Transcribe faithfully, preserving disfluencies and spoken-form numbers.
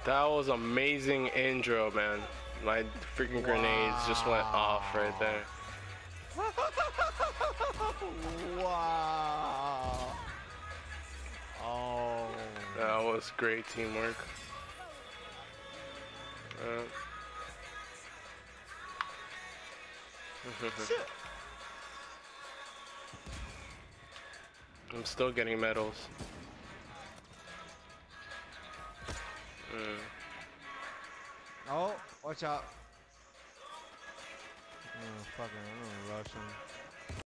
That was amazing intro, man. My freaking Wow. grenades just went off right there. Wow. Oh. That was great teamwork. Uh, Shit. I'm still getting medals. Mm. Oh, watch out. Oh, fucking, I'm gonna rush him.